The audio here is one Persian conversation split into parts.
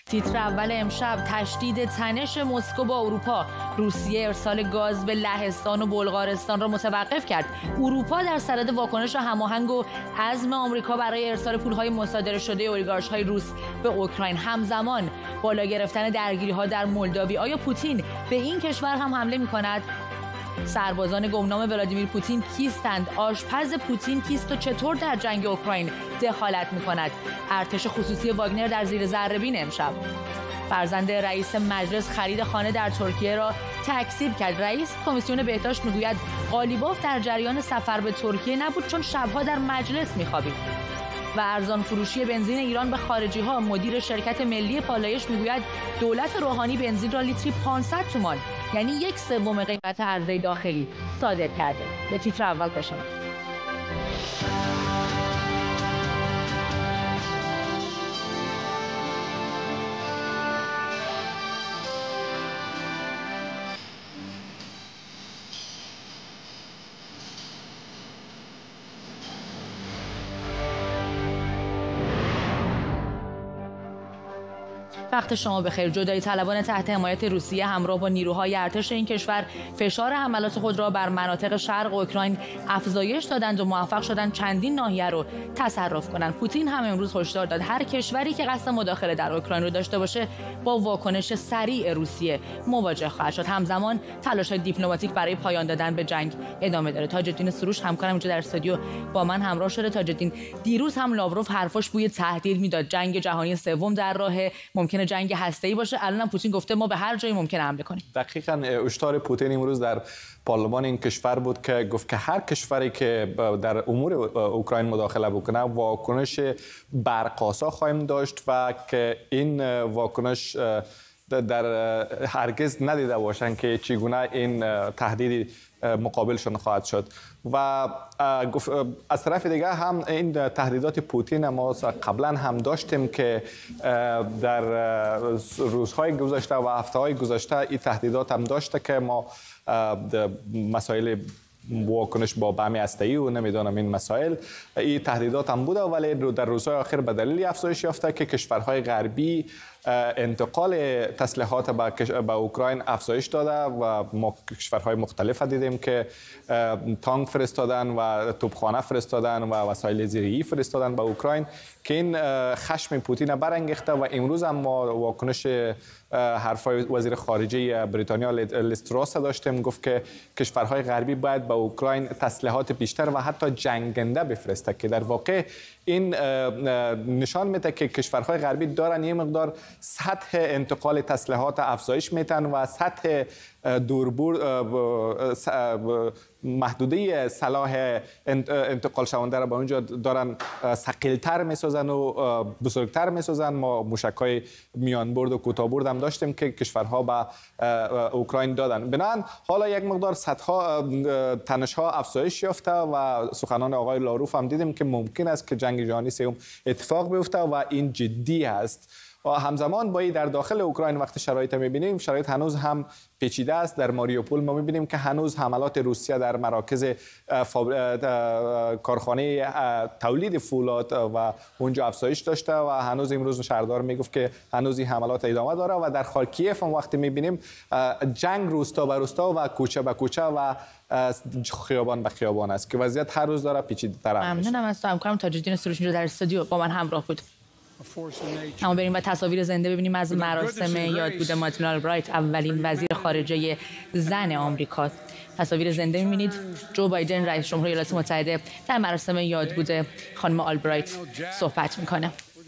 تیتر اول امشب: تشدید تنش مسکو با اروپا. روسیه ارسال گاز به لهستان و بلغارستان را متوقف کرد. اروپا در صدد واکنش هماهنگ و عزم آمریکا برای ارسال پولهای مصادره شده اولیگارش‌های روس به اوکراین. همزمان بالا گرفتن درگیری‌ها در مولداوی. آیا پوتین به این کشور هم حمله می‌کند؟ سربازان گمنام ولادیمیر پوتین کیستند؟ آشپز پوتین کیست و چطور در جنگ اوکراین دخالت می‌کند؟ ارتش خصوصی واگنر در زیر ذره‌بین امشب. فرزند رئیس مجلس خرید خانه در ترکیه را تکذیب کرد. رئیس کمیسیون بهداشت میگوید قالیباف در جریان سفر به ترکیه نبود چون شبها در مجلس میخوابید. و ارزان فروشی بنزین ایران به خارجی ها. مدیر شرکت ملی پالایش میگوید دولت روحانی بنزین را لیتری 500 تومان، یعنی 1/3 قیمت عرضه داخلی صادر کرده. به تیتر اول بشنوید. وقت شما بخیر. جدایی طلبان تحت حمایت روسیه همراه با نیروهای ارتش این کشور فشار حملات خود را بر مناطق شرق اوکراین افزایش دادند و موفق شدند چندین ناحیه را تصرف کنند. پوتین هم امروز هشدار داد هر کشوری که قصد مداخله در اوکراین رو داشته باشه با واکنش سریع روسیه مواجه خواهد شد. همزمان تلاش‌های دیپلماتیک برای پایان دادن به جنگ ادامه داره. تاج‌الدین سروش همکارم اینجا در استودیو با من همراه شده. تاج‌الدین، دیروز هم لاوروف حرفاش بوی تهدید میداد، جنگ جهانی سوم در راه، ممکنه جنگ هسته‌ای باشه. الان پوتین گفته ما به هر جایی ممکنه حمله کنیم. دقیقاً هشدار پوتین امروز در پارلمان این کشور بود که گفت که هر کشوری که در امور اوکراین مداخله بکنه واکنش برقاسا خواهیم داشت و که این واکنش در هرگز ندیده باشند که چگونه این تهدید مقابلشون خواهد شد. و از طرف دیگه هم این تهدیدات پوتین ما قبلا هم داشتیم که در روزهای گذشته و هفته‌های گذشته این تهدیدات هم داشته که ما مسائل واکنش با بم هسته‌ای و نمیدونم این مسائل، این تهدیدات هم بوده، ولی در روزهای آخر به دلیل افزایش یافته که کشورهای غربی انتقال تسلیحات به اوکراین افزایش داده و ما کشورهای مختلف دیدیم که تانک فرستادن و توپخانه فرستادن و وسایل زیره‌ای فرستادن به اوکراین که این خشم پوتین برانگیخته. و امروز هم ما واکنش حرفای وزیر خارجه بریتانیا لیز تراس داشتیم، گفت که کشورهای غربی باید به اوکراین تسلیحات بیشتر و حتی جنگنده بفرسته که در واقع این نشان میده که کشورهای غربی دارن یه مقدار سطح انتقال تسلیحات افزایش میتن و سطح محدوده سلاح انتقال شونده را به اونجا دارن ثقیل‌تر میسازن و بزرگتر میسازن. ما موشک‌های میان برد و کوتاه برد هم داشتیم که کشورها به اوکراین دادن. بنابراین حالا یک مقدار سطح‌ها تنش‌ها افزایش یافته و سخنان آقای لاروف هم دیدیم که ممکن است که جنگ جهانی سوم اتفاق بیفته و این جدی است. و همزمان با در داخل اوکراین وقت شرایط می‌بینیم، شرایط هنوز هم پیچیده است. در ماریوپول ما می‌بینیم که هنوز حملات روسیه در مراکز کارخانه تولید فولاد و اونجا افزایش داشته و هنوز امروز شهردار میگفت که هنوز این حملات ادامه داره. و در خارکیف هم وقتی می‌بینیم جنگ روستا به روستا و کوچه به کوچه و خیابان به خیابان است که وضعیت هر روز داره پیچیده‌تر میشه. ممنونم از تو همکارم تاج‌الدین سروش اینجا در استودیو با من همراه بود. اما بریم و تصاویر زنده ببینیم از مراسم یادبود مادلین آلبرایت، اولین وزیر خارجه زن آمریکا. تصاویر زنده می‌بینید. جو بایدن رئیس جمهور ایالات متحده در مراسم یادبود خانم آلبرایت صحبت می‌کنه.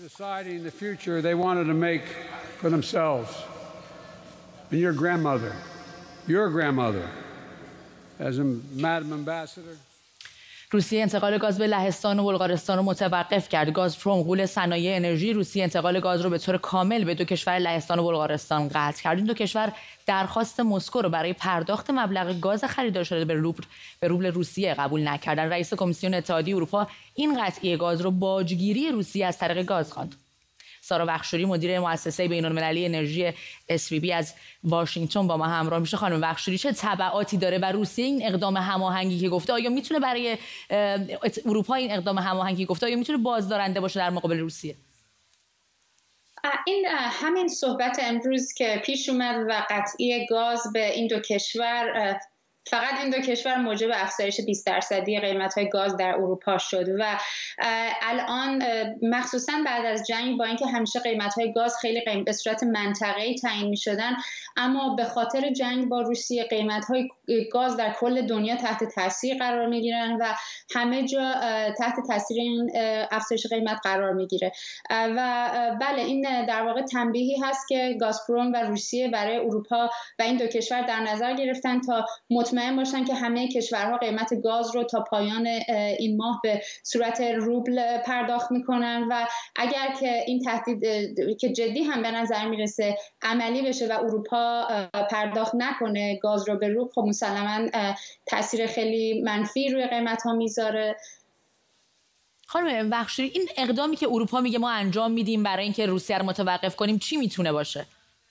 روسیه انتقال گاز به لهستان و بلغارستان رو متوقف کرد. گازپروم، غول صنایع انرژی روسیه، انتقال گاز رو به طور کامل به دو کشور لهستان و بلغارستان قطع کرد. این دو کشور درخواست مسکو رو برای پرداخت مبلغ گاز خریدار شده به روبل روسیه قبول نکردن. رئیس کمیسیون اتحادیه اروپا این قطعی گاز رو باجگیری روسیه از طریق گاز خواند. سارا بخشوری مدیر مؤسسه بین‌المللی انرژی SVB از واشنگتن با ما همراه میشه. خانم بخشوری، چه تبعاتی داره و روسیه این اقدام هماهنگی که گفته آیا میتونه برای اروپا این اقدام هماهنگی گفته آیا میتونه بازدارنده باشه در مقابل روسیه؟ این همین صحبت امروز که پیش اومد و قطعی گاز به این دو کشور، فقط این دو کشور موجب افزایش 20% قیمت‌های گاز در اروپا شد و الان مخصوصا بعد از جنگ با اینکه همیشه قیمت‌های گاز خیلی به صورت منطقه‌ای تعیین می‌شدن، اما به خاطر جنگ با روسیه قیمت‌های گاز در کل دنیا تحت تاثیر قرار می‌گیرن و همه جا تحت تاثیر این افزایش قیمت قرار می‌گیره و بله این در واقع تنبیهی هست که گازپروم و روسیه برای اروپا و این دو کشور در نظر گرفتن تا مطمئن باشن که همه کشورها قیمت گاز رو تا پایان این ماه به صورت روبل پرداخت میکنن و اگر که این تهدید که جدی هم به نظر میرسه عملی بشه و اروپا پرداخت نکنه گاز رو به روبل، خب مسلماً تاثیر خیلی منفی روی قیمت ها میذاره. خانم بخشوری، این اقدامی که اروپا میگه ما انجام میدیم برای اینکه روسیه رو متوقف کنیم چی میتونه باشه؟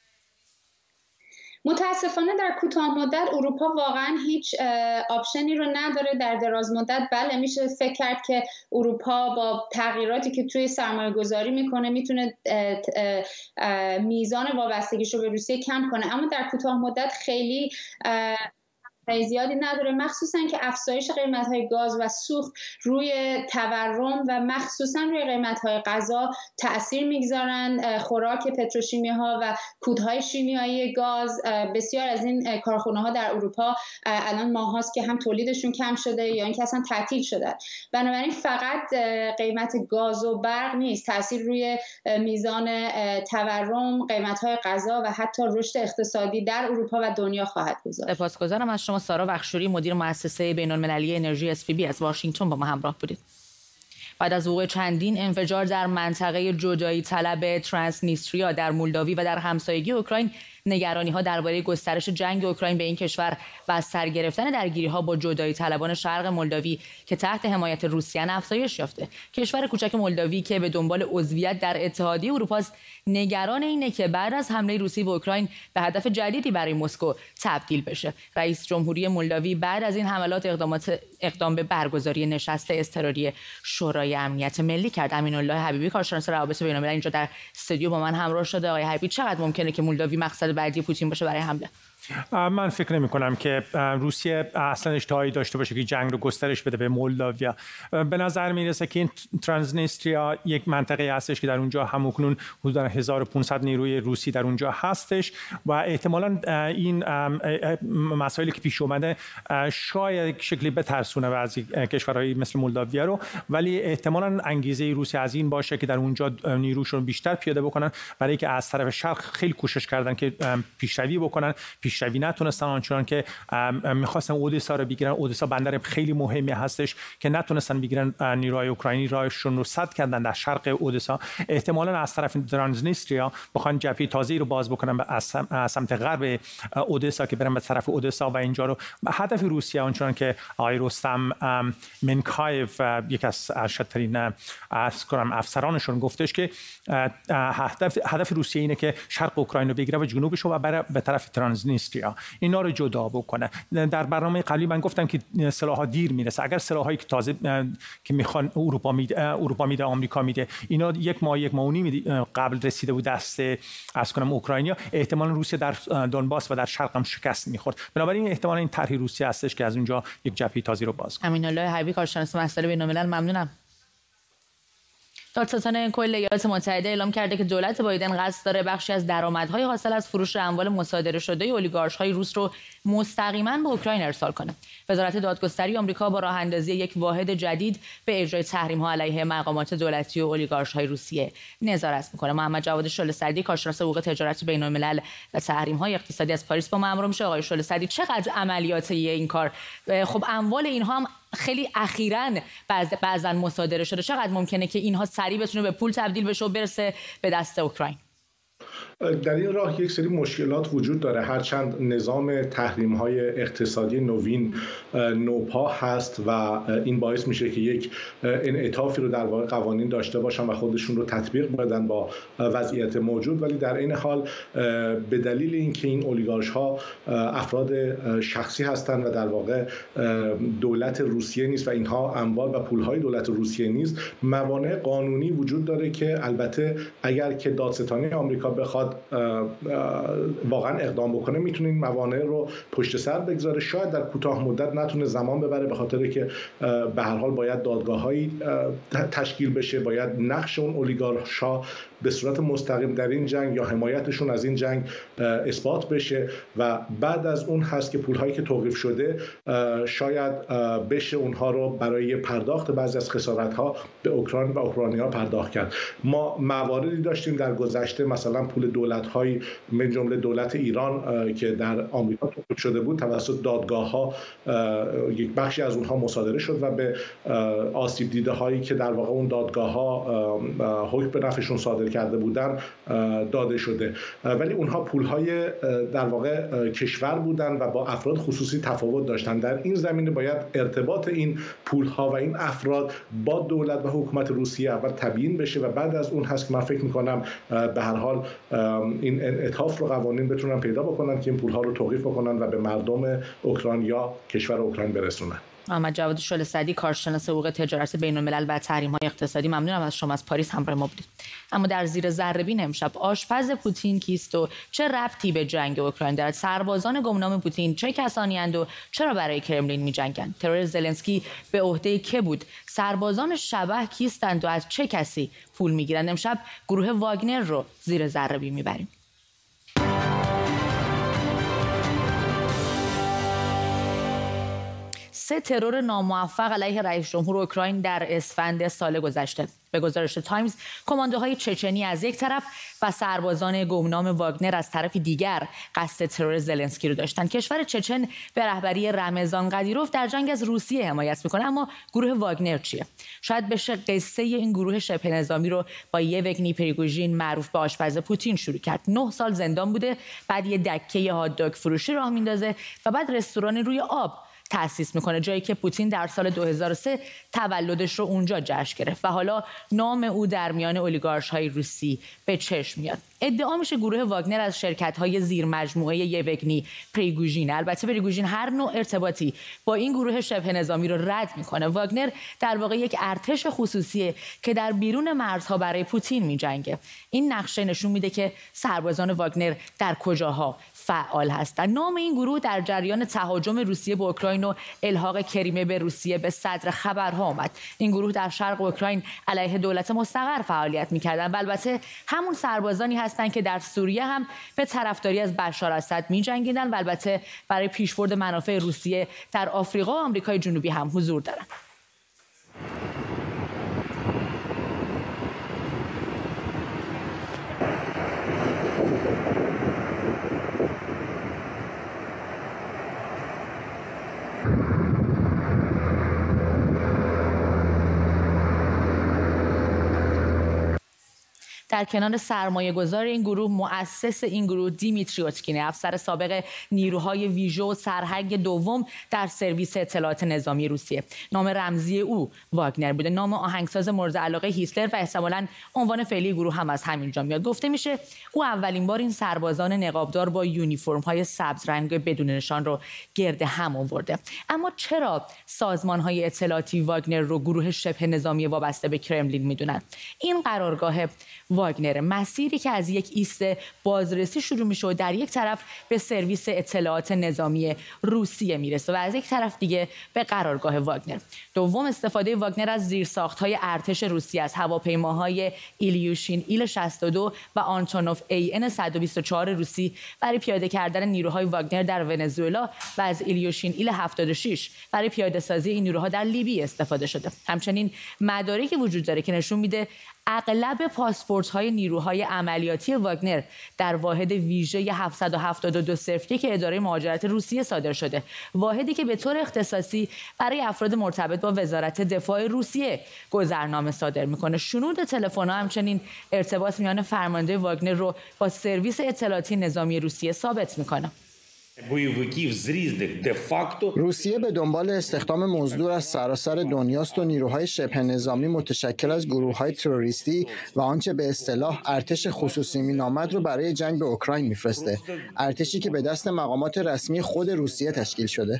متاسفانه در کوتاه مدت اروپا واقعا هیچ آپشنی رو نداره. در دراز مدت بله میشه فکر کرد که اروپا با تغییراتی که توی سرمایه گذاری میکنه میتونه میزان وابستگیش رو به روسیه کم کنه، اما در کوتاه مدت خیلی زیادی نداره، مخصوصا که افزایش قیمت‌های گاز و سوخت روی تورم و مخصوصا روی قیمت‌های غذا تأثیر میگذارن. خوراک پتروشیمی‌ها و کودهای شیمیایی گاز، بسیار از این کارخانه‌ها در اروپا الان ماهاست که هم تولیدشون کم شده یا اینکه اصلا تعطیل شده. بنابراین فقط قیمت گاز و برق نیست، تأثیر روی میزان تورم، قیمت‌های غذا و حتی رشد اقتصادی در اروپا و دنیا خواهد گذاشت. سپاسگزارم از شما سارا بخشوری، مدیر مؤسسه بین‌المللی انرژی SVB از واشنگتن با ما همراه بودید. بعد از وقوع چندین انفجار در منطقه جدایی طلب ترانسنیستریا در مولداوی و در همسایگی اوکراین، نگرانی‌ها درباره گسترش جنگ اوکراین به این کشور و از سر گرفتن درگیری‌ها با جدایی طلبان شرق مولداوی که تحت حمایت روسیه افزایش یافته. کشور کوچک مولداوی که به دنبال عضویت در اتحادیه اروپا است، نگران اینه که بعد از حمله روسیه به اوکراین به هدف جدیدی برای مسکو تبدیل بشه. رئیس جمهوری مولداوی بعد از این حملات اقدام به برگزاری نشست اضطراری شورای امنیت ملی کرد. امین‌الله حبیبی، کارشناس روابط بین‌المللی، اینجا در استودیو با من همراه شده. آقای حبیبی، چقدر ممکنه که مولداوی مقصد بعدی پوتین باشه برای حمله؟ من فکر نمی کنم که روسیه اصلا اشتهایی داشته باشه که جنگ رو گسترش بده به مولداویا. به نظر میرسه که این ترانسنیستریا یک منطقه هستش که در اونجا همکنون حدود 1500 نیروی روسی در اونجا هستش و احتمالاً این مسائلی که پیش اومده شاید شکلی بترسونه بعضی کشورهای مثل مولداویا رو، ولی احتمالاً انگیزه روسیه از این باشه که در اونجا نیروشون بیشتر پیاده بکنن، برای اینکه از طرف شرق خیلی کوشش کردن که پیشروی بکنن، پیشروی نتونستن، آنچنان که میخواستن اودسا رو بگیرن. اودسا بندر خیلی مهمی هستش که نتونستن بگیرن، نیروهای اوکراینی راهشون رو سد کردن در شرق اودسا. احتمالاً از طرف ترانسنیستریا بخوان جبهه تازه‌ای رو باز بکنن از سمت غرب اودسا که برن به طرف اودسا و اینجا رو. هدف روسیه، آنچنان که آقای رستم منکایف یک از ارشدترین افسرانشون گفتش که هدف روسیه اینه که شرق اوکراین رو بگیره و جنوبش رو ببره به طرف ترانسنیستریا، اینا رو جدا بکنه. در برنامه قبلی من گفتم که سلاح‌ها دیر میرسه. اگر سلاحایی که تازه که میخوان اروپا میده، آمریکا میده، اینا یک ماه و نیم قبل رسیده بود دست اوکراینیا، احتمالاً روسیه در دونباس و در شرق هم شکست میخورد. بنابراین احتمالاً این طرح روسیه هستش که از اونجا یک جبهه تازه رو باز کنه. امین‌الله حبیبی، کارشناس مسائل بین‌الملل، ممنونم. دادستان کل ایالات متحده اعلام کرده که دولت بایدن قصد داره بخشی از درآمدهای حاصل از فروش اموال مصادره شده اولیگارش‌های روس رو مستقیما به اوکراین ارسال کنه. وزارت دادگستری آمریکا با راه اندازی یک واحد جدید به اجرای تحریم‌ها علیه مقامات دولتی و اولیگارش‌های روسیه نظارت می‌کنه. محمد جواد شلسعدی، کارشناس حقوق تجارت بین‌الملل و تحریم‌های اقتصادی از پاریس با ما همراه میشه. آقای شلسعدی، چقدر عملیاتی این کار؟ خب اموال اینها هم خیلی اخیراً بعضاً مصادره شده، چقدر ممکنه که اینها سریع بتونه به پول تبدیل بشه و برسه به دست اوکراین؟ در این راه یک سری مشکلات وجود داره، هرچند نظام تحریم‌های اقتصادی نوین نوپا هست و این باعث میشه که یک انعطافی رو در واقع قوانین داشته باشن و خودشون رو تطبیق بدن با وضعیت موجود، ولی در این حال به دلیل اینکه این اولیگارش‌ها افراد شخصی هستند و در واقع دولت روسیه نیست و اینها اموال و پول‌های دولت روسیه نیست، موانع قانونی وجود داره که البته اگر که دادستانی آمریکا بخواد واقعا اقدام بکنه میتونه این موانع رو پشت سر بگذاره. شاید در کوتاه مدت نتونه زمان ببره به خاطر که به هر حال باید دادگاه‌هایی تشکیل بشه، باید نقش اون اولیگارش‌ها به صورت مستقیم در این جنگ یا حمایتشون از این جنگ اثبات بشه و بعد از اون هست که پول‌هایی که توقیف شده شاید بشه اونها رو برای پرداخت بعضی از خسارت‌ها به اوکراین و اوکراینی‌ها پرداخت کرد. ما مواردی داشتیم در گذشته، مثلا پول دولت‌های من جمله دولت ایران که در آمریکا توقیف شده بود توسط دادگاه‌ها، یک بخشی از اونها مصادره شد و به آسیب دیده‌هایی که در واقع اون دادگاه‌ها حکم به نفعشون صادر کرده بودن داده شده، ولی اونها پول‌های در واقع کشور بودن و با افراد خصوصی تفاوت داشتن. در این زمینه باید ارتباط این پول‌ها و این افراد با دولت و حکومت روسیه اول تبیین بشه و بعد از اون هست که من فکر می‌کنم به هر حال این انعطاف رو قوانین بتونن پیدا بکنن که این پول‌ها رو توقیف بکنن و به مردم اوکراین یا کشور اوکراین برسونن. محمد جواد شلصدی، کارشناس حقوق تجارت بین‌الملل و تحریم‌های اقتصادی، ممنونم از شما. از پاریس همراه ما بودید. اما در زیر ذره‌بین امشب آشپز پوتین کیست و چه ربطی به جنگ اوکراین دارد؟ سربازان گمنام پوتین چه کسانی اند و چرا برای کرملین می‌جنگند؟ ترور زلنسکی به عهده که بود؟ سربازان شبح کیستند و از چه کسی پول می‌گیرند؟ امشب گروه واگنر رو زیر ذره‌بین می‌بریم. سه ترور ناموفق علیه رئیس جمهور اوکراین در اسفند سال گذشته. به گزارش تایمز، کماندوهای چچنی از یک طرف و سربازان گمنام واگنر از طرف دیگر قصد ترور زلنسکی رو داشتند. کشور چچن به رهبری رمضان قدیروف در جنگ از روسیه حمایت میکنه، اما گروه واگنر چیه؟ شاید بشه قصه این گروه شبه نظامی رو با یوگنی پریگوژین معروف به آشپز پوتین شروع کرد. 9 سال زندان بوده، بعد یه دکه هات داگ فروشی راه میندازه و بعد رستوران روی آب تأسیس میکنه، جایی که پوتین در سال 2003 تولدش رو اونجا جشن گرفت و حالا نام او در میان اولیگارش‌های روسی به چشم میاد. ادعا میشه گروه واگنر از شرکت‌های زیر مجموعه یوگنی پریگوژین، البته پریگوژین هر نوع ارتباطی با این گروه شبه نظامی رو رد میکنه. واگنر در واقع یک ارتش خصوصیه که در بیرون مرزها برای پوتین میجنگه. این نقشه نشون میده که سربازان واگنر در کجاها فعال هستند. نام این گروه در جریان تهاجم روسیه به اوکراین و الحاق کریمه به روسیه به صدر خبرها آمد. این گروه در شرق اوکراین علیه دولت مستقر فعالیت می‌کردند و البته همون سربازانی هستند که در سوریه هم به طرفداری از بشار اسد می‌جنگیدند و البته برای پیشبرد منافع روسیه در آفریقا و آمریکای جنوبی هم حضور دارند. در کنار سرمایه گذار این گروه، مؤسس این گروه دیمیتری اوتکینه، افسر سابق نیروهای ویژه و سرهنگ دوم در سرویس اطلاعات نظامی روسیه. نام رمزی او واگنر بوده، نام آهنگساز مورد علاقه هیتلر و احتمالاً عنوان فعلی گروه هم از همینجا میاد. گفته میشه او اولین بار این سربازان نقابدار با یونیفرم‌های سبز رنگ بدون نشان رو گرد هم آورده. اما چرا سازمان‌های اطلاعاتی واگنر رو گروه شبه نظامی وابسته به کرملین میدونن؟ این قرارگاه واگنر، مسیری که از یک ایست بازرسی شروع میشه و در یک طرف به سرویس اطلاعات نظامی روسیه میرسه و از یک طرف دیگه به قرارگاه واگنر. دوم، استفاده واگنر از زیرساخت‌های ارتش روسیه، از هواپیماهای ایلیوشین ایل 62 و آنتونوف AN 124 روسی برای پیاده کردن نیروهای واگنر در ونزوئلا و از ایلیوشین ایل 76 برای پیاده سازی این نیروها در لیبی استفاده شده. همچنین مدارکی وجود داره که نشون میده اغلب پاسپورت‌های نیروهای عملیاتی واگنر در واحد ویژه 77201 اداره مهاجرت روسیه صادر شده، واحدی که به طور اختصاصی برای افراد مرتبط با وزارت دفاع روسیه گذرنامه صادر میکنه. شنود تلفن‌ها همچنین ارتباط میان فرمانده واگنر رو با سرویس اطلاعاتی نظامی روسیه ثابت میکنه. روسیه به دنبال استخدام مزدور از سراسر دنیاست و نیروهای شبه نظامی متشکل از گروه‌های تروریستی و آنچه به اصطلاح ارتش خصوصی مینامد رو برای جنگ به اوکراین میفرسته. ارتشی که به دست مقامات رسمی خود روسیه تشکیل شده.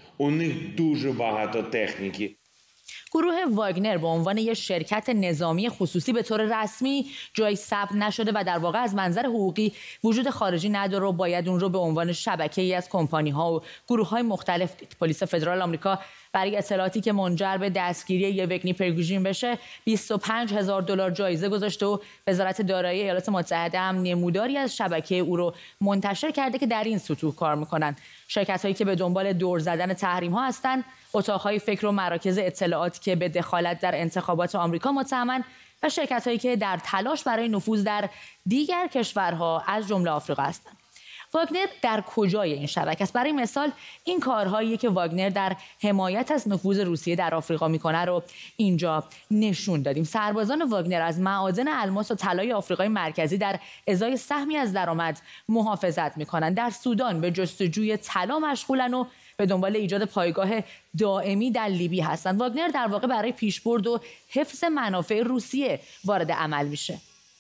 گروه واگنر به عنوان یک شرکت نظامی خصوصی به طور رسمی جای ثبت نشده و در واقع از منظر حقوقی وجود خارجی نداره و باید اون رو به عنوان شبکه‌ای از کمپانی‌ها و گروه‌های مختلف دید. پلیس فدرال آمریکا برای اطلاعاتی که منجر به دستگیری یوگنی پریگوژین بشه $25,000 جایزه گذاشته و وزارت دارایی ایالات متحده هم نموداری از شبکه او رو منتشر کرده که در این سطوح کار میکنن. شرکت‌هایی که به دنبال دور زدن تحریم‌ها هستند، اتاق‌های فکر و مراکز اطلاعات که به دخالت در انتخابات آمریکا متهمن و شرکت‌هایی که در تلاش برای نفوذ در دیگر کشورها از جمله آفریقا هستند. واگنر در کجای این شبکه است؟ برای مثال این کارهایی که واگنر در حمایت از نفوذ روسیه در آفریقا میکنه رو اینجا نشون دادیم. سربازان واگنر از معادن الماس و طلای آفریقای مرکزی در ازای سهمی از درآمد محافظت میکنن. در سودان به جستجوی طلا مشغولن و به دنبال ایجاد پایگاه دائمی در لیبی هستند. واگنر در واقع برای پیشبرد و حفظ منافع روسیه وارد عمل میشه.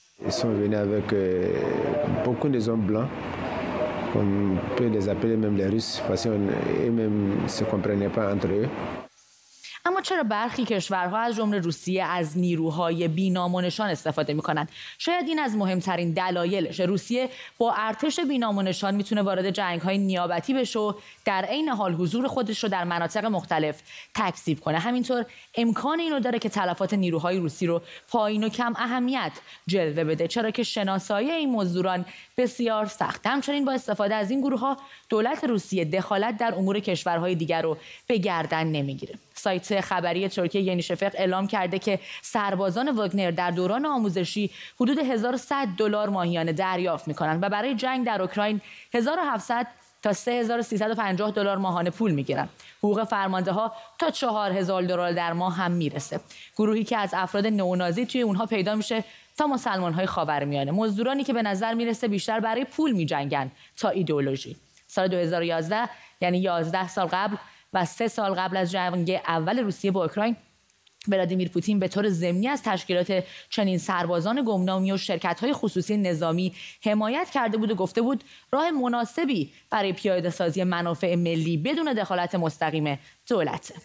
On peut les appeler même les Russes parce qu'eux-mêmes ne se comprenaient pas entre eux. اما چرا برخی کشورها از جمله روسیه از نیروهای بی‌نام و نشان استفاده می‌کنند؟ شاید این از مهمترین دلایلش. روسیه با ارتش بی‌نام و نشان میتونه وارد جنگ‌های نیابتی بشه و در عین حال حضور خودش رو در مناطق مختلف تکذیب کنه. همینطور امکان اینو داره که تلفات نیروهای روسی رو پایین و کم اهمیت جلوه بده، چرا که شناسایی این مزدوران بسیار سخت. همچنین با استفاده از این گروه‌ها دولت روسیه دخالت در امور کشورهای دیگر رو به گردن نمیگیره. سایت خبری ترکیه یعنی شفق اعلام کرده که سربازان واگنر در دوران آموزشی حدود $1,100 ماهیانه دریافت می‌کنند و برای جنگ در اوکراین 1,700 تا $3,350 ماهانه پول می‌گیرند. حقوق فرمانده‌ها تا $4,000 در ماه هم میرسه. گروهی که از افراد نئونازی توی اونها پیدا میشه تا مسلمان‌های خاورمیانه، مزدورانی که به نظر میرسه بیشتر برای پول می‌جنگن تا ایدئولوژی. سال 2011 یعنی 11 سال قبل و 3 سال قبل از جنگ اول روسیه با اوکراین، ولادیمیر پوتین به طور ضمنی از تشکیلات چنین سربازان گمنامی و شرکت‌های خصوصی نظامی حمایت کرده بود و گفته بود راه مناسبی برای پیاده‌سازی منافع ملی بدون دخالت مستقیم دولته.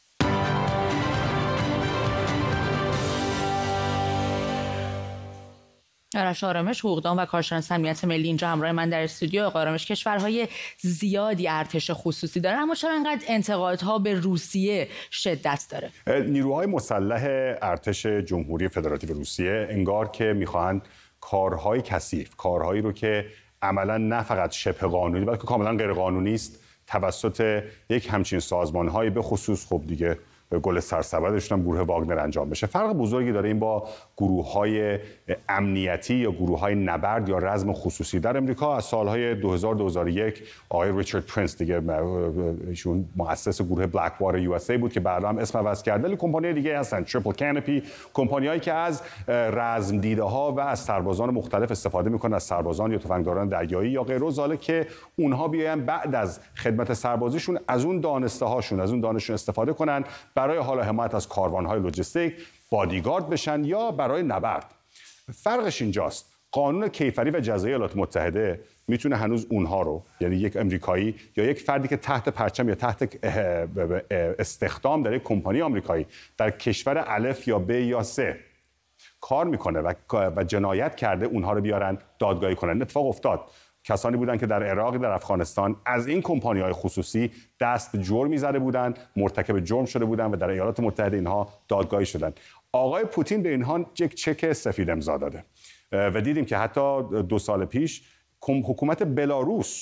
آرش آرامش، حقوقدان و کارشناس امنیت ملی اینجا همراه من در استودیو. آقای آرامش، کشورهای زیادی ارتش خصوصی داره، اما چرا اینقدر انتقادها به روسیه شدت داره؟ نیروهای مسلح ارتش جمهوری فدراتیو روسیه انگار که میخواهند کارهای کثیف، کارهایی رو که عملا نه فقط شبه قانونی بلکه کاملا غیر قانونی است توسط یک همچین سازمان‌های به خصوص خب دیگه گل سرسبدشون هم گروه واگنر انجام بشه. فرق بزرگی داره این با گروه‌های امنیتی یا گروه‌های نبرد یا رزم خصوصی در امریکا. از سال‌های 2000-2001 آقای ریچارد پرینس دیگه ایشون مؤسس گروه بلک واتر یو اس ای بود که بعدا هم اسم عوض کرد، ولی کمپانی دیگه هستن، تریپل کانپی، کمپانیایی که از رزم دیده‌ها و از سربازان مختلف استفاده می‌کنن، از سربازان یا تفنگداران دریایی یا غیره، زاله که اونها بیاین بعد از خدمت سربازیشون از اون دانسته‌هاشون، از اون دانششون استفاده کنن برای حالا حمایت از کاروان‌های لوجستیک، بادیگارد بشن یا برای نبرد. فرقش اینجاست. قانون کیفری و جزایی ایالات متحده میتونه هنوز اونها رو، یعنی یک امریکایی یا یک فردی که تحت پرچم یا تحت استخدام در یک کمپانی آمریکایی در کشور الف یا ب یا س کار میکنه و جنایت کرده، اونها رو بیارن دادگاهی کنن. اتفاق افتاد. کسانی بودن که در عراق، در افغانستان از این کمپانی‌های خصوصی دست به جرمی زده بودند، مرتکب جرم شده بودند و در ایالات متحده اینها دادگاهی شدند. آقای پوتین به اینها یک چک سفید امضا داده و دیدیم که حتی 2 سال پیش حکومت بلاروس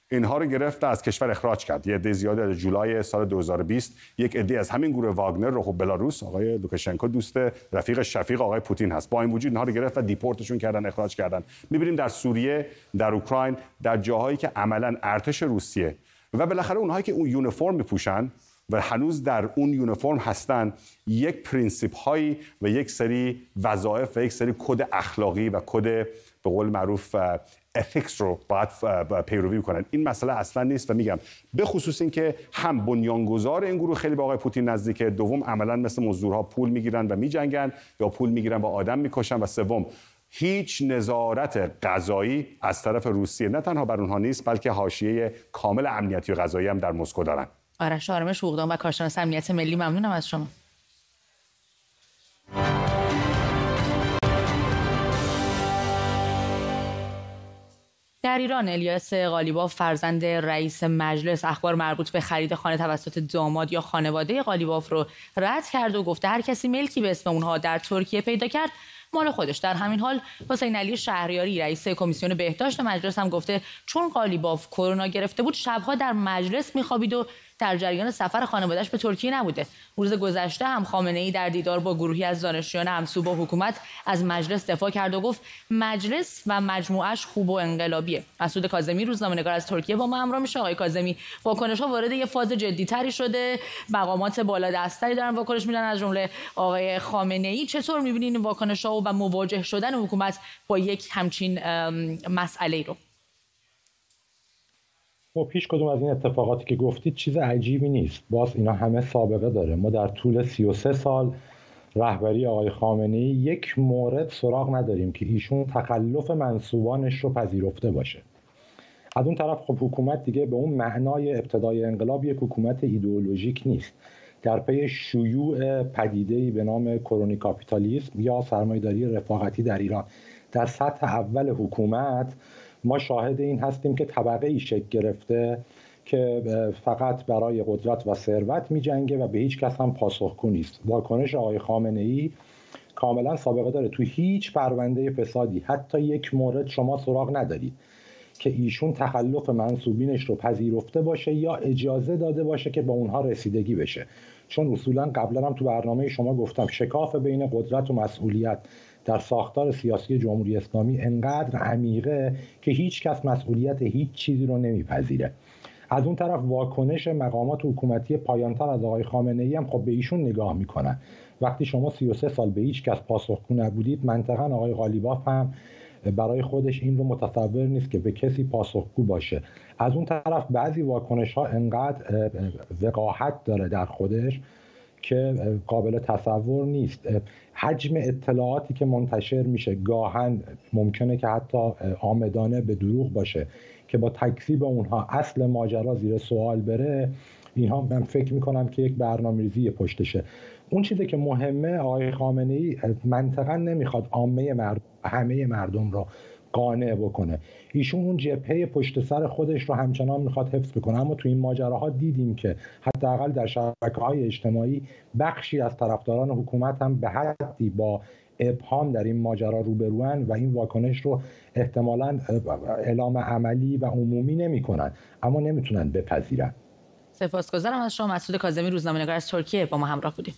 اینها رو گرفت از کشور اخراج کرد. یه عده زیادی از جولای سال 2020 یک عده از همین گروه واگنر رو، خب بلاروس آقای لوکاشنکو دوست رفیق شفیق آقای پوتین هست، با این وجود اینها رو گرفت و دیپورتشون کردن، اخراج کردن. می‌بینیم در سوریه، در اوکراین، در جاهایی که عملاً ارتش روسیه و بالاخره اونهایی که اون یونیفرم میپوشن و هنوز در اون یونیفرم هستن، یک پرینسیپ هایی و یک سری وظایف و یک سری کد اخلاقی و کد به قول معروف اتیکس رو باید پیروی کنن. این مسئله اصلا نیست و میگم به خصوص این که هم بنیانگذار این گروه خیلی به آقای پوتین نزدیکه، دوم عملا مثل مزدورها پول میگیرن و میجنگن یا پول میگیرن و آدم میکشن، و سوم هیچ نظارت قضایی از طرف روسیه نه تنها بر اونها نیست، بلکه حاشیه کامل امنیتی و قضایی هم در مسکو دارن. آرش آرامش حقوقدان و کارشناس امنیت ملی، ممنونم از شما. در ایران الیاس قالیباف فرزند رئیس مجلس اخبار مربوط به خرید خانه توسط داماد یا خانواده قالیباف رو رد کرد و گفته هر کسی ملکی به اسم اونها در ترکیه پیدا کرد مال خودش. در همین حال حسین علی شهریاری رئیس کمیسیون بهداشت مجلس هم گفته چون قالیباف کرونا گرفته بود شبها در مجلس میخوابید و در جریان سفر خانواده‌اش به ترکیه نبوده. روز گذشته هم خامنه‌ای در دیدار با گروهی از دانشجویان همسو با حکومت از مجلس دفاع کرد و گفت مجلس و مجموعش خوب و انقلابیه. مسعود کاظمی روزنامه‌نگار از ترکیه با ما همراه میشه. آقای کاظمی، واکنش‌ها وارد یه فاز جدی‌تری شده، مقامات بالادستری دارن واکنش میدن از جمله آقای خامنه‌ای. چطور می‌بینید این واکنش‌ها و مواجه شدن حکومت با یک همچین مسئله رو؟ خب هیچ کدوم از این اتفاقاتی که گفتید چیز عجیبی نیست. باز اینا همه سابقه داره. ما در طول 33 سال رهبری آقای خامنه‌ای یک مورد سراغ نداریم که ایشون تخلف منصوبانش رو پذیرفته باشه. از اون طرف خب حکومت دیگه به اون معنای ابتدای انقلاب یک حکومت ایدئولوژیک نیست. در پی شیوع پدیده‌ای به نام کرونی کاپیتالیسم یا سرمایه‌داری رفاقتی در ایران در سطح اول حکومت ما شاهد این هستیم که طبقه ای شکل گرفته که فقط برای قدرت و ثروت می‌جنگه و به هیچ کس هم پاسخگو نیست. واکنش آقای خامنه‌ای کاملا سابقه داره. تو هیچ پرونده فسادی حتی یک مورد شما سراغ ندارید که ایشون تخلف منصوبینش رو پذیرفته باشه یا اجازه داده باشه که با اونها رسیدگی بشه. چون اصولا قبلا هم تو برنامه شما گفتم شکاف بین قدرت و مسئولیت در ساختار سیاسی جمهوری اسلامی انقدر عمیقه که هیچ کس مسئولیت هیچ چیزی رو نمیپذیره. از اون طرف واکنش مقامات حکومتی پایان‌تر از آقای خامنه‌ای هم خب به ایشون نگاه میکنن. وقتی شما 33 سال به هیچ کس پاسخگو نبودید، منطقاً آقای قالیباف هم برای خودش این رو متصور نیست که به کسی پاسخگو باشه. از اون طرف بعضی واکنش‌ها انقدر وقاحت داره در خودش که قابل تصور نیست. حجم اطلاعاتی که منتشر میشه گاهن ممکنه که حتی عامدانه به دروغ باشه که با تکذیب اونها اصل ماجرا زیر سوال بره. اینها من فکر میکنم که یک برنامه‌ریزی پشتشه. اون چیزی که مهمه آقای خامنه‌ای منطقاً نمیخواد عامه مردم همه مردم رو قانع بکنه. ایشون اون جبهه پشت سر خودش رو همچنان میخواد حفظ بکنه. اما تو این ماجراها دیدیم که حداقل در شبکه‌های اجتماعی بخشی از طرفداران حکومت هم به حدی با ابهام در این ماجرا روبروان و این واکنش رو احتمالاً اعلام عملی و عمومی نمیکنن، اما نمیتونن بپذیرن. سپاسگزارم از شما. مسعود کاظمی روزنامه‌نگار از ترکیه با ما همراه بودیم.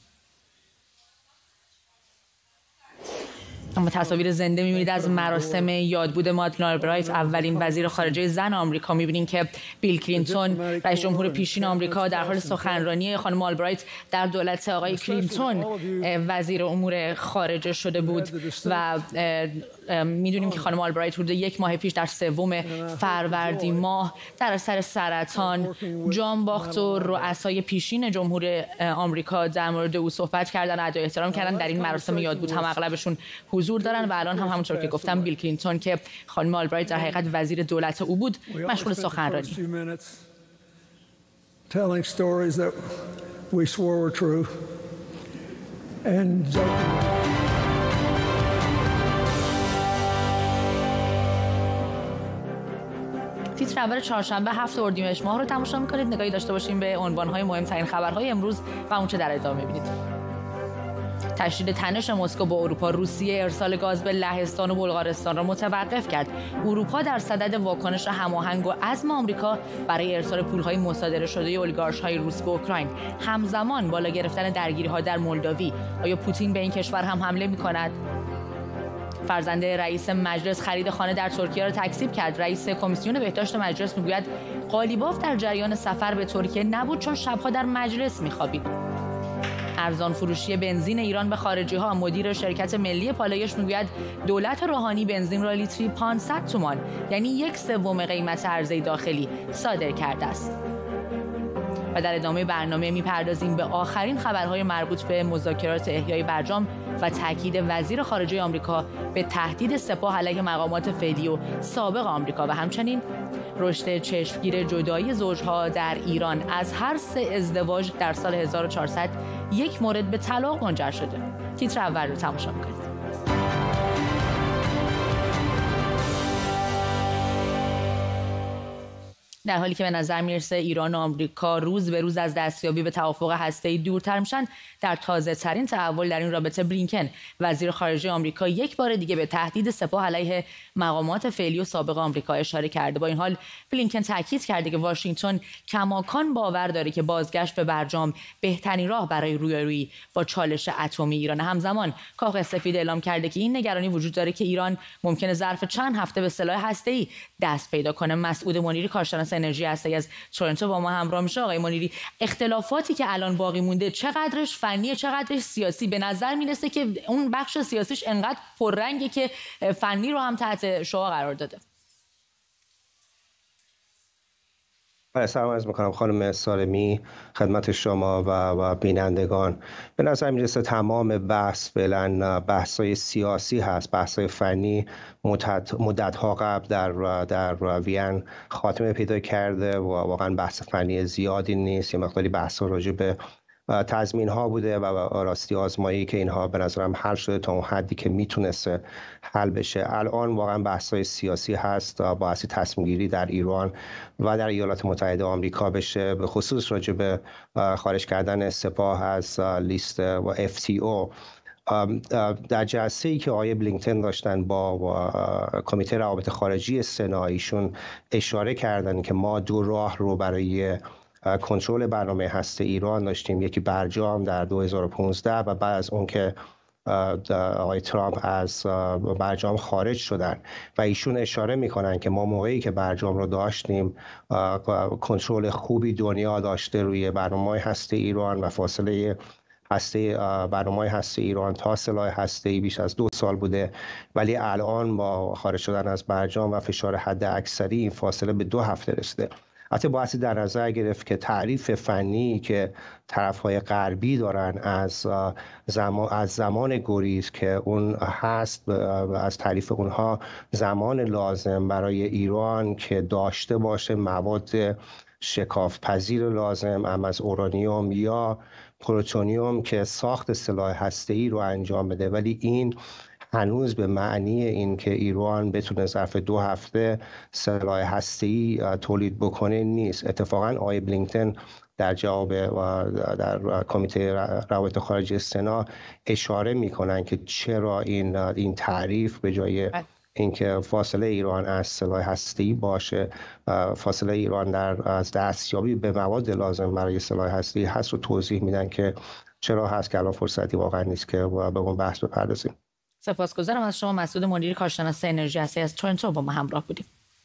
اما تصاویر زنده می‌بینید از مراسم یادبود مادلن آلبرایت، اولین وزیر خارجه زن آمریکا. می‌بینید که بیل کلینتون رئیس جمهور پیشین آمریکا در حال سخنرانی خانم آلبرایت در دولت آقای کلینتون وزیر امور خارجه شده بود و می‌دونیم که خانم آلبرایت حدود یک ماه پیش در 3 فروردین ماه در اثر سرطان جان باخت و رؤسای پیشین جمهور آمریکا در مورد او صحبت کردن، ادای احترام کردن. در این مراسم یادبود هم اغلبشون حضور دارن و الان هم همونطور که گفتم بیل کلینتون که خانم آلبرایت در حقیقت وزیر دولت او بود مشغول سخنرانی. telling stories that we swore were true and تیتر اول چهارشنبه 7 اردیبهشت ماه رو تماشا می‌کنید. نگاهی داشته باشیم به عنوان‌های مهم‌ترین خبرهای امروز و اون چه در ادامه می‌بینید. تشدید تنش مسکو با اروپا، روسیه ارسال گاز به لهستان و بلغارستان را متوقف کرد. اروپا در صدد واکنش هماهنگ و عزم آمریکا برای ارسال پولهای مصادره شده اولیگارش‌های روس به اوکراین. همزمان بالا گرفتن درگیری‌ها در مولداوی. آیا پوتین به این کشور هم حمله می‌کند؟ فرزند رئیس مجلس خرید خانه در ترکیه را تکذیب کرد. رئیس کمیسیون بهداشت مجلس میگوید قالیباف در جریان سفر به ترکیه نبود چون شبها در مجلس میخوابید. ارزان فروشی بنزین ایران به خارجی ها. مدیر شرکت ملی پالایش میگوید دولت روحانی بنزین را لیتری 500 تومان، یعنی 1/3 قیمت عرضه داخلی صادر کرده است. و در ادامه برنامه میپردازیم به آخرین خبرهای مربوط به مذاکرات احیای برجام و تاکید وزیر خارجه آمریکا به تهدید سپاه علیه مقامات فعلی و سابق آمریکا و همچنین رشد چشمگیر جدایی زوجها در ایران. از هر 3 ازدواج در سال 1400 1 مورد به طلاق منجر شده. تیتر اول رو تماشا می‌کنید. در حالی که به نظر میرسه ایران و آمریکا روز به روز از دستیابی به توافق هسته‌ای دورتر میشن، در تازه ترین تحول در این رابطه بلینکن وزیر خارجه آمریکا یک بار دیگه به تهدید سپاه علیه مقامات فعلی و سابق آمریکا اشاره کرده. با این حال بلینکن تاکید کرده که واشنگتن کماکان باور داره که بازگشت به برجام بهترین راه برای رویارویی با چالش اتمی ایران. همزمان کاخ سفید اعلام کرده که این نگرانی وجود داره که ایران ممکنه ظرف چند هفته به سلاح هسته‌ای دست پیدا کنه. مسعود منیری کارشناس انرژی هسته‌ای از تورنتو با ما همراه میشه. آقای منیری، اختلافاتی که الان باقی مونده چقدرش فنیه چقدرش سیاسی؟ به نظر میرسه که اون بخش سیاسیش انقدر پررنگه که فنی رو هم تحت شعاع قرار داده. سلام عرض میکنم خانم سالمی خدمت شما و بینندگان. به نظر میرسه تمام بحث فعلا بحث‌های سیاسی هست. بحث‌های فنی مدت‌ها قبل در وین خاتمه پیدا کرده و واقعا بحث فنی زیادی نیست. یه مقداری بحث راجع به تضمین ها بوده و راستی آزمایی که اینها به نظرم حل شده تا اون حدی که میتونسته حل بشه. الان واقعا بحث‌های سیاسی هست، باعث تصمیم گیری در ایران و در ایالات متحده آمریکا بشه، به خصوص راجع به خارج کردن سپاه از لیست و FTO. در جلسه‌ای که آقای بلینکن داشتن با کمیته روابط خارجی سنا، ایشون اشاره کردن که ما 2 راه رو برای کنترل برنامه هسته ایران داشتیم. یکی برجام در 2015 و بعد از اون که آقای ترامپ از برجام خارج شدن و ایشون اشاره میکنن که ما موقعی که برجام رو داشتیم کنترل خوبی دنیا داشته روی برنامه هسته ایران و فاصله برنامه هسته ایران تا سلاح هسته‌ای بیش از 2 سال بوده، ولی الان با خارج شدن از برجام و فشار حد اکثری این فاصله به 2 هفته رسیده. حتی باعث در نظر گرفت که تعریف فنی که طرف‌های غربی دارن از زمان گریز که اون هست، از تعریف اونها زمان لازم برای ایران که داشته باشه مواد شکافپذیر لازم، هم از اورانیوم یا پلوتونیوم که ساخت سلاح هسته‌ای رو انجام بده، ولی این هنوز به معنی این که ایران بتونه ظرف 2 هفته سلاح هسته‌ای تولید بکنه نیست. اتفاقاً آقای بلینکن در جواب در کمیته روابط خارجی سنا اشاره میکنن که چرا این تعریف به جای اینکه فاصله ایران از سلاح هسته‌ای باشه، فاصله ایران از دستیابی به مواد لازم برای سلاح هسته‌ای هست رو توضیح میدن که چرا هست که الان فرصتی واقعا نیست که به اون بحث بپردازیم. سپاسگزارم از شما. مسعود منیری کارشناس انرژی هسته‌ای از تورنتو با ما همراه بودیم.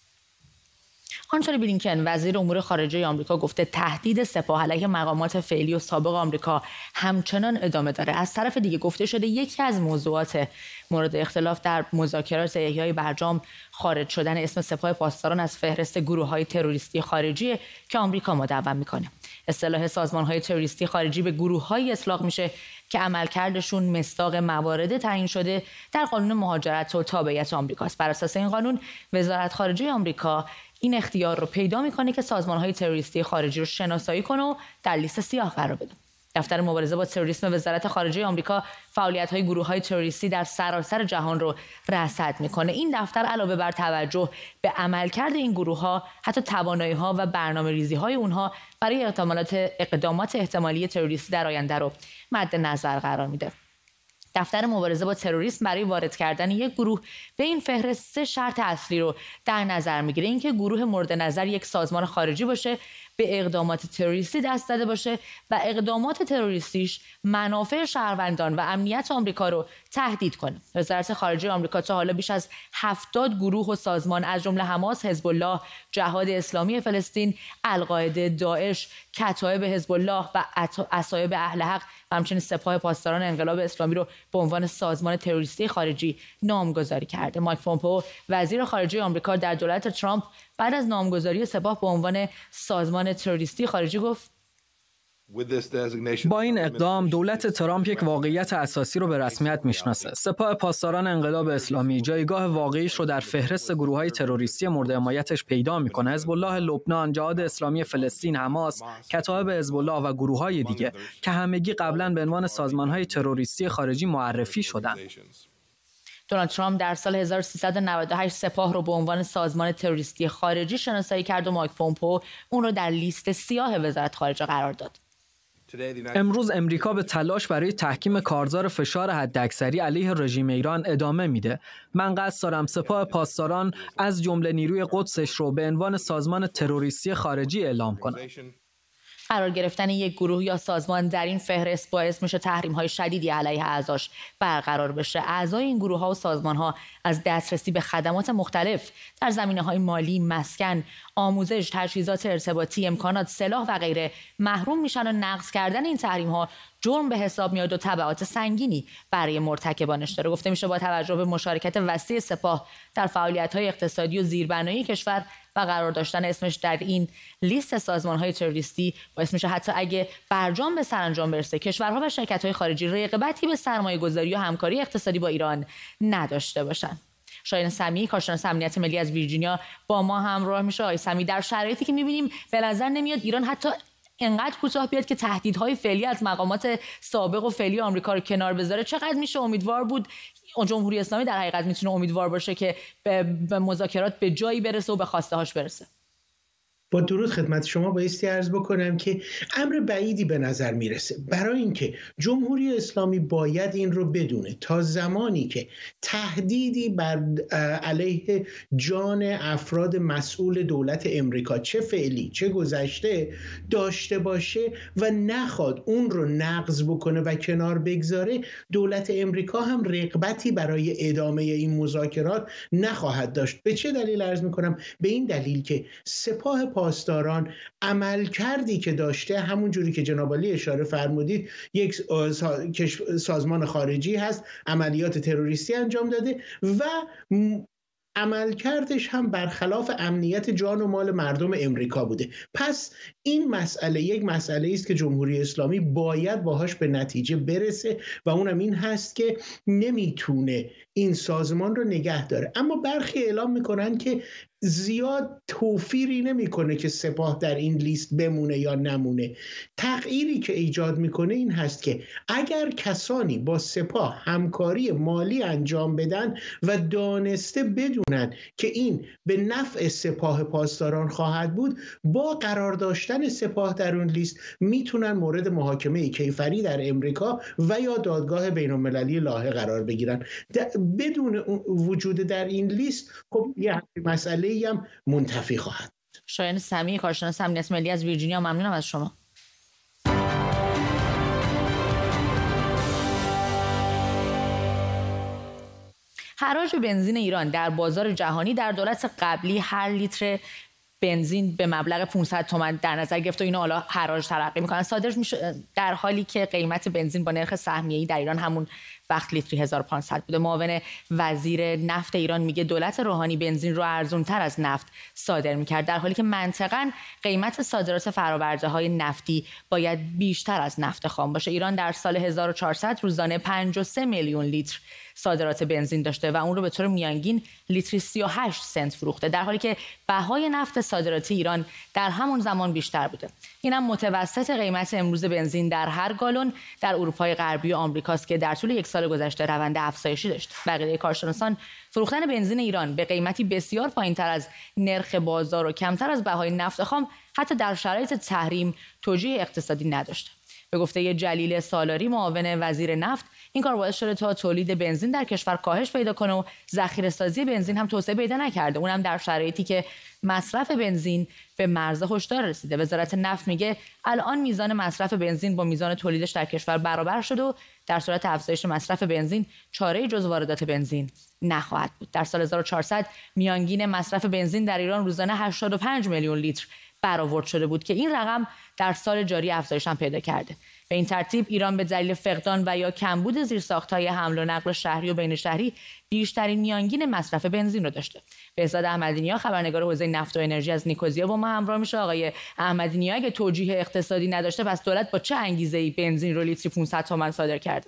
آنتونی بلینکن وزیر امور خارجه آمریکا گفته تهدید سپاه علیه مقامات فعلی و سابق آمریکا همچنان ادامه داره. از طرف دیگه گفته شده یکی از موضوعات مورد اختلاف در مذاکرات احیای برجام خارج شدن اسم سپاه پاسداران از فهرست گروه‌های تروریستی خارجی که آمریکا مدون میکنه. اصطلاح سازمان‌های تروریستی خارجی به گروه‌هایی اطلاق میشه که عملکردشون مصداق موارد تعیین شده در قانون مهاجرت و تابعیت آمریکاست. بر اساس این قانون وزارت خارجه آمریکا این اختیار رو پیدا میکنه که سازمان‌های تروریستی خارجی رو شناسایی کنه و در لیست سیاه قرار بده. دفتر مبارزه با تروریسم وزارت خارجه آمریکا فعالیت‌های گروه‌های تروریستی در سراسر جهان رو رصد میکنه. این دفتر علاوه بر توجه به عملکرد این گروه‌ها، حتی توانایی‌ها و برنامه‌ریزی‌های اونها برای اقدامات احتمالی تروریستی در آینده رو مد نظر قرار میده. دفتر مبارزه با تروریسم برای وارد کردن یک گروه به این فهرست 3 شرط اصلی رو در نظر میگیره: اینکه گروه مورد نظر یک سازمان خارجی باشه، به اقدامات تروریستی دست زده باشه و اقدامات تروریستیش منافع شهروندان و امنیت آمریکا رو تهدید کنه. وزارت خارجه آمریکا تا حالا بیش از 70 گروه و سازمان از جمله حماس، حزب الله، جهاد اسلامی فلسطین، القاعده، داعش، کتایب حزب الله و اصایب اهل حق و همچنین سپاه پاسداران انقلاب اسلامی رو به عنوان سازمان تروریستی خارجی نامگذاری کرده. مایک پومپئو وزیر خارجه آمریکا در دولت ترامپ بعد از نامگذاری سپاه به عنوان سازمان تروریستی خارجی گفت: با این اقدام دولت ترامپ یک واقعیت اساسی رو به رسمیت میشناسه. سپاه پاسداران انقلاب اسلامی جایگاه واقعیش رو در فهرست گروه‌های تروریستی مورد حمایتش پیدا میکنه. حزب الله لبنان، جهاد اسلامی فلسطین، حماس، کتایب حزب الله و گروه‌های دیگه که همگی قبلا به عنوان سازمان‌های تروریستی خارجی معرفی شدن. دونالد ترامپ در سال 1398 سپاه رو به عنوان سازمان تروریستی خارجی شناسایی کرد و مایک پومپئو اون رو در لیست سیاه وزارت خارجه قرار داد. امروز امریکا به تلاش برای تحکیم کارزار فشار حداکثری علیه رژیم ایران ادامه میده. من قصد دارم سپاه پاسداران از جمله نیروی قدسش رو به عنوان سازمان تروریستی خارجی اعلام کنم. قرار گرفتن یک گروه یا سازمان در این فهرست باعث میشه تحریم‌های شدیدی علیه اعضاش برقرار بشه. اعضای این گروه‌ها و سازمان‌ها از دسترسی به خدمات مختلف در زمینه‌های مالی، مسکن، آموزش، تجهیزات ارتباطی، امکانات، سلاح و غیره محروم میشن و نقض کردن این تحریم‌ها جرم به حساب میاد و تبعات سنگینی برای مرتکبانش داره. گفته میشه با توجه به مشارکت وسیع سپاه در فعالیت‌های اقتصادی و زیربنایی کشور و قرار داشتن اسمش در این لیست سازمان‌های تروریستی باعث میشه حتی اگه برجام به سرانجام برسه کشورها و شرکت‌های خارجی رغبتی به سرمایه‌گذاری و همکاری اقتصادی با ایران نداشته باشن. شایان سمیعی، کارشناس امنیت ملی از ویرجینیا با ما همراه میشه. آقای سمیعی، در شرایطی که می‌بینیم به نظر نمیاد ایران حتی انقدر کوتاه بیاد که تهدیدهای فعلی از مقامات سابق و فعلی آمریکا رو کنار بذاره، چقدر میشه امیدوار بود جمهوری اسلامی در حقیقت میتونه امیدوار باشه که به مذاکرات به جایی برسه و به خواسته هاش برسه؟ با درود خدمت شما بایستی عرض بکنم که امر بعیدی به نظر میرسه، برای اینکه جمهوری اسلامی باید این رو بدونه تا زمانی که تهدیدی بر علیه جان افراد مسئول دولت امریکا چه فعلی چه گذشته داشته باشه و نخواد اون رو نقض بکنه و کنار بگذاره، دولت امریکا هم رغبتی برای ادامه این مذاکرات نخواهد داشت. به چه دلیل عرض میکنم؟ به این دلیل که سپاه پاسداران عمل کردی که داشته همون جوری که جناب عالی اشاره فرمودید یک سازمان خارجی هست، عملیات تروریستی انجام داده و عملکردش هم برخلاف امنیت جان و مال مردم امریکا بوده. پس این مسئله یک مسئله است که جمهوری اسلامی باید باهاش به نتیجه برسه و اونم این هست که نمیتونه این سازمان رو نگه داره. اما برخی اعلام میکنن که زیاد توفیری نمیکنه که سپاه در این لیست بمونه یا نمونه. تغییری که ایجاد میکنه این هست که اگر کسانی با سپاه همکاری مالی انجام بدن و دانسته بدونن که این به نفع سپاه پاسداران خواهد بود، با قرار داشتن سپاه در اون لیست میتونن مورد محاکمه کیفری در امریکا و یا دادگاه بین المللی لاهه قرار بگیرن. بدون وجود در این لیست خب یه مسئله هم منتفی خواهد. شایان سمیعی، کارشناس امنیت ملی از ویرجینیا، ممنونم از شما. حراج بنزین ایران در بازار جهانی در دولت قبلی هر لیتر بنزین به مبلغ 500 تومان در نظر گرفت و اینو حالا حراج تلقی میکنن. صادر میشه در حالی که قیمت بنزین با نرخ سهمیه‌ای در ایران همون وقت لیتری 1500 بوده. معاون وزیر نفت ایران میگه دولت روحانی بنزین رو ارزان‌تر از نفت صادر میکرد، در حالی که منطقاً قیمت صادرات فرآورده‌های نفتی باید بیشتر از نفت خام باشه. ایران در سال 1400 روزانه 53 میلیون لیتر صادرات بنزین داشته و اون رو به طور میانگین لیتری 38 سنت فروخته، در حالی که بهای نفت صادراتی ایران در همون زمان بیشتر بوده. اینم متوسط قیمت امروز بنزین در هر گالون در اروپای غربی و آمریکاست که در طول یک سال گذشته روند افزایشی داشت. بقیه کارشناسان فروختن بنزین ایران به قیمتی بسیار پایینتر از نرخ بازار و کمتر از بهای نفت خام حتی در شرایط تحریم توجیه اقتصادی نداشت. به گفته جلیل سالاری، معاون وزیر نفت، این کار باعث شده تا تولید بنزین در کشور کاهش پیدا کنه و ذخیره‌سازی بنزین هم توسعه پیدا نکرده، اونم در شرایطی که مصرف بنزین به مرز هشدار رسیده. وزارت نفت میگه الان میزان مصرف بنزین با میزان تولیدش در کشور برابر شده و در صورت افزایش مصرف بنزین چاره‌ای جز واردات بنزین نخواهد بود. در سال 1400 میانگین مصرف بنزین در ایران روزانه 85 میلیون لیتر برآورد شده بود که این رقم در سال جاری افزایش هم پیدا کرده. به این ترتیب ایران به دلیل فقدان و یا کمبود زیرساخت‌های حمل و نقل شهری و بین شهری بیشترین میانگین مصرف بنزین رو داشته. بهزاد احمدی‌نیا خبرنگار حوزه نفت و انرژی از نیکوزیا با ما همراه میشه. آقای احمدی‌نیا، اگه توجیه اقتصادی نداشته پس دولت با چه انگیزه‌ای بنزین رو لیتری 500 تومان صادر کرده؟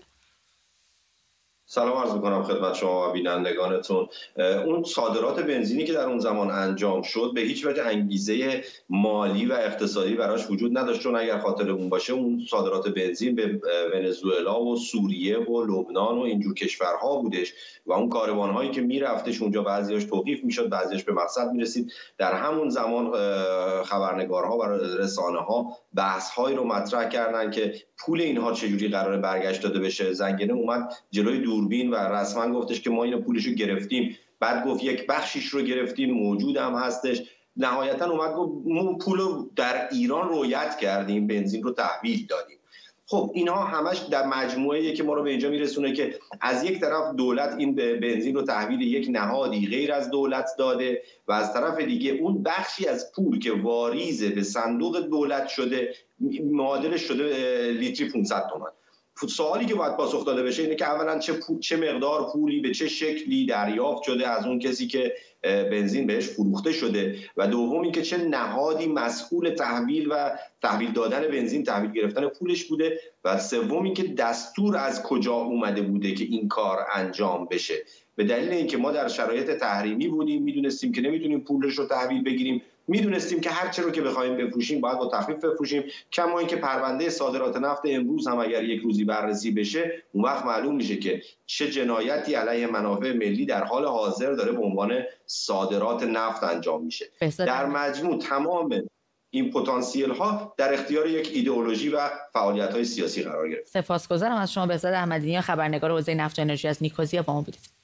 سلام عرض می‌کنم خدمت شما و بینندگانتون. اون صادرات بنزینی که در اون زمان انجام شد به هیچ وجه انگیزه مالی و اقتصادی براش وجود نداشت، چون اگر خاطرمون باشه اون صادرات بنزین به ونزوئلا و سوریه و لبنان و اینجور کشورها بودش و اون کاروان‌هایی که میرفتش اونجا بعضیاش توقیف میشد، بعضیاش به مقصد میرسید. در همون زمان خبرنگارها و رسانه‌ها بحث‌هایی رو مطرح کردن که پول اینها چجوری قراره برگشت داده بشه. زنگنه اومد جلوی دوربین و رسما گفتش که ما اینو پولشو گرفتیم، بعد گفت یک بخشیش رو گرفتیم، موجود هم هستش. نهایتا اومد گفت ما پولو در ایران رویت کردیم، بنزین رو تحویل دادیم. خب اینها همش در مجموعه که ما رو به اینجا میرسونه که از یک طرف دولت این بنزین رو تحویل یک نهادی غیر از دولت داده و از طرف دیگه اون بخشی از پول که واریزه به صندوق دولت شده معادلش شده لیتری 500 تومان. سوالی که باید پاسخ داده بشه اینه که اولا چه مقدار پولی به چه شکلی دریافت شده از اون کسی که بنزین بهش فروخته شده و دومی که چه نهادی مسئول تحویل و تحویل دادن بنزین، تحویل گرفتن پولش بوده و سومی که دستور از کجا اومده بوده که این کار انجام بشه. به دلیل اینکه ما در شرایط تحریمی بودیم، میدونستیم که نمیتونیم پولش رو تحویل بگیریم، میدونستیم که هر چه رو که بخوایم بفروشیم باید با تخفیف بفروشیم. کما اینکه پرونده صادرات نفت امروز هم اگر یک روزی بررسی بشه اون وقت معلوم میشه که چه جنایتی علیه منافع ملی در حال حاضر داره به عنوان صادرات نفت انجام میشه. در مجموع تمام این پتانسیل ها در اختیار یک ایدئولوژی و فعالیت های سیاسی قرار گرفت. سپاسگزارم از شما بهزاد احمدی‌نیا، خبرنگار حوزه نفت و انرژی از نیکوزیا با ما بودید.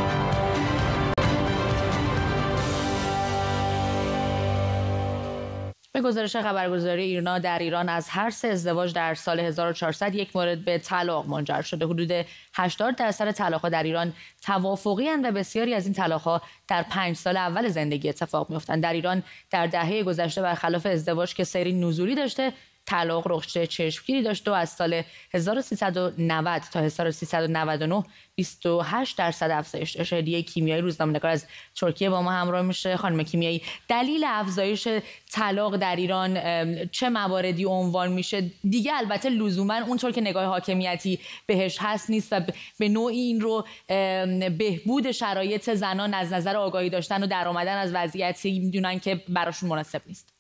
به گزارش خبرگزاری ایرنا در ایران از هر 3 ازدواج در سال 1400 یک مورد به طلاق منجر شده. حدود 80% طلاق‌ها در ایران توافقی اند و بسیاری از این طلاق‌ها در 5 سال اول زندگی اتفاق می‌افتند. در ایران در دهه گذشته برخلاف ازدواج که سری نزولی داشته، طلاق رشد چشمگیری داشته و از سال 1390 تا 1399 28% افزایش داشته. هدیه کیمیایی روزنامه‌نگار از ترکیه با ما همراه میشه. خانم کیمیایی، دلیل افزایش طلاق در ایران چه مواردی عنوان میشه؟ دیگه البته لزوما اونطور که نگاه حاکمیتی بهش هست نیست و به نوعی این رو بهبود شرایط زنان از نظر آگاهی داشتن و در آمدن از وضعیتی میدونن که براشون مناسب نیست.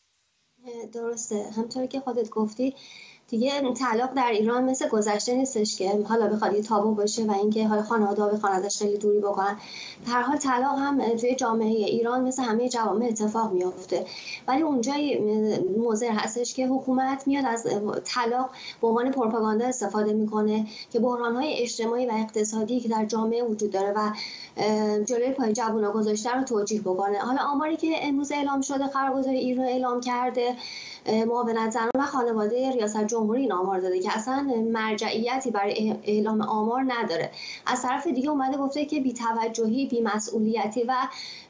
درسته، همطور که خودت گفتی دیگه طلاق در ایران مثل گذشته نیستش که حالا بخواد یه تابو باشه و اینکه حالا خانواده‌ها بخوان ازش خیلی دوری بکنن. در حال طلاق هم توی جامعه ایران مثل همه جوامع اتفاق میفته، ولی اونجای موضع هستش که حکومت میاد از طلاق به عنوان پروپاگاندا استفاده میکنه که بحران‌های اجتماعی و اقتصادی که در جامعه وجود داره و جلوی پای جوونا گذاشته رو توجیه بکنه. حالا آماری که امروز اعلام شده، خبرگزاری ایرنا اعلام کرده، معاونت زنان و خانواده ریاست جمهوری این آمار داده که اصلا مرجعیتی برای اعلام آمار نداره. از طرف دیگه اومده گفته که بی‌توجهی، بی‌مسئولیتی و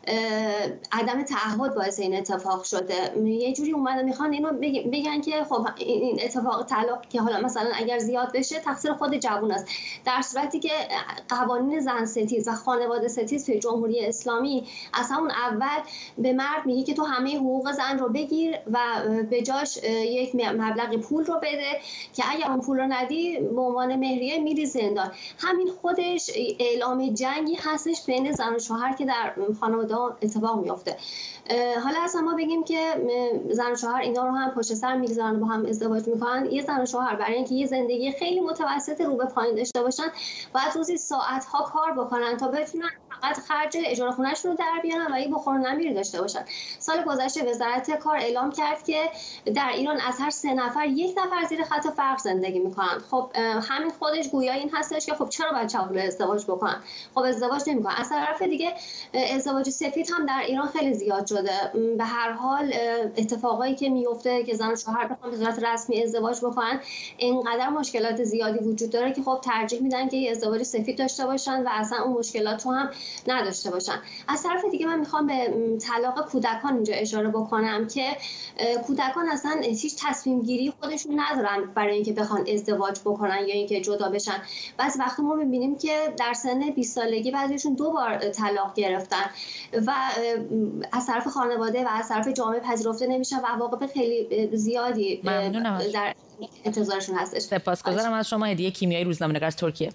عدم تعهد باعث این اتفاق شده. یه جوری اومده میخوان اینو بگن که خب این اتفاق طلاق که حالا مثلا اگر زیاد بشه تقصیر خود جوون است، در صورتی که قوانین زن ستیز و خانواده ستیز توی جمهوری اسلامی از همون اول به مرد میگه که تو همه حقوق زن رو بگیر و به جاش یک مبلغ پول رو بده که اگر اون پول رو ندی به عنوان مهریه میری زندان. همین خودش اعلام جنگی هستش بین زن و شوهر که در خانواده اتفاق میفته. حالا اصلا ما بگیم که زن و شوهر اینا رو هم پشت سر میگذارن و با هم ازدواج میکنن. یه زن و شوهر برای اینکه یه زندگی خیلی متوسط رو به پایین داشته باشن باید روزی ساعت‌ها کار بکنن تا بتونن فقط خرج اجاره خونه‌شون رو در بیارن و یک بخور نمیر داشته باشن. سال گذشته وزارت کار اعلام کرد که در ایران از هر 3 نفر 1 نفر زیر خط فقر زندگی میکنن. خب همین خودش گویا این هستش که خب چرا باید چاپ ازدواج بکنن؟ خب ازدواج نمیکنن. از طرف دیگه ازدواج سفید هم در ایران خیلی زیاد شده. به هر حال اتفاقایی که میفته که زن و شوهر بخوان به صورت رسمی ازدواج بکنن اینقدر مشکلات زیادی وجود داره که خب ترجیح میدن که یه ازدواج سفید داشته باشن و اصلا اون مشکلات رو هم نداشته باشن. از طرف دیگه من میخوام به طلاق کودکان اینجا اشاره بکنم که کودکان اصلا هیچ تصمیم گیری خودشون ندارن برای اینکه بخوان ازدواج بکنن یا اینکه جدا بشن. بعضی وقتا ما میبینیم که در سن 20 سالگی بعضیشون 2 بار طلاق گرفتن و از طرف خانواده و از طرف جامعه پذیرفته نمیشن و عواقب خیلی زیادی در انتظارشون هستش. سپاسگزارم از شما. هدیه کیمیایی، روزنامه‌نگار از ترکیه.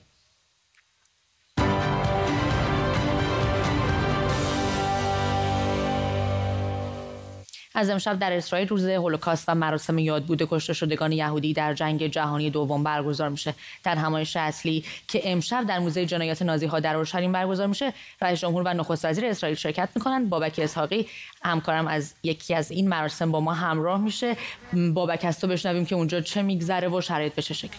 از امشب در اسرائیل روز هولوکاست و مراسم یادبود کشته شدگان یهودی در جنگ جهانی دوم برگزار میشه. در همایش اصلی که امشب در موزه جنایات نازی‌ها در اورشلیم برگزار میشه، رئیس جمهور و نخست وزیر اسرائیل شرکت میکنن. بابک اسحاقی همکارم از یکی از این مراسم با ما همراه میشه. بابک، از تو بشنویم که اونجا چه میگذره و شرایط به چه شکل.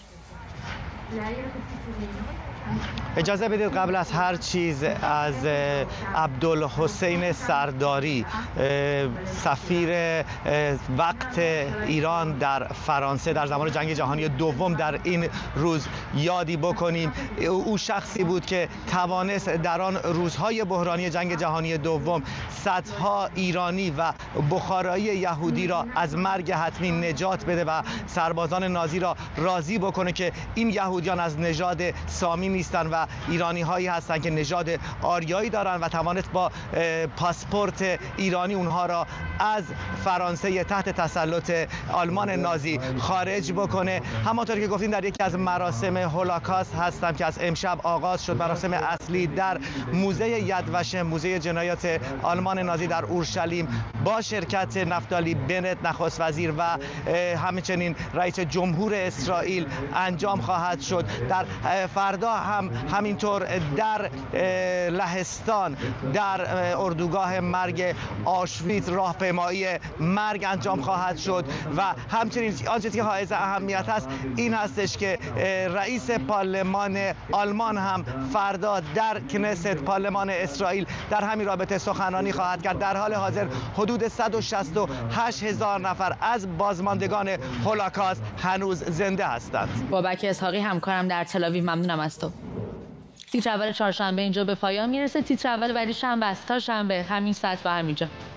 اجازه بدید قبل از هر چیز از عبدالحسین سرداری، سفیر وقت ایران در فرانسه در زمان جنگ جهانی دوم، در این روز یادی بکنیم. او شخصی بود که توانست در آن روزهای بحرانی جنگ جهانی دوم صدها ایرانی و بخارایی یهودی را از مرگ حتمی نجات بده و سربازان نازی را راضی بکنه که این یهودیان از نژاد سامی نیستن و ایرانی هایی هستند که نژاد آریایی دارند و توانست با پاسپورت ایرانی اونها را از فرانسه تحت تسلط آلمان نازی خارج بکنه. همانطور که گفتیم در یکی از مراسم هولوکاست هستم که از امشب آغاز شد. مراسم اصلی در موزه یدوشم، موزه جنایات آلمان نازی در اورشلیم، با شرکت نفتالی بنت نخست وزیر و همچنین رئیس جمهور اسرائیل انجام خواهد شد. در فردا هم همینطور در لهستان در اردوگاه مرگ آشویتس راهپیمایی مرگ انجام خواهد شد و همچنین آنچه که حائز اهمیت است این هستش که رئیس پارلمان آلمان هم فردا در کنست پارلمان اسرائیل در همین رابطه سخنرانی خواهد کرد. در حال حاضر حدود 168,000 نفر از بازماندگان هولوکاست هنوز زنده هستند. بابک اسحاقی همکارم در تل‌آویو، ممنونم از تو. تیتر اول چهارشنبه اینجا به پایان میرسه. تیتر اول ولی شنبه است تا شنبه همین ساعت و همینجا.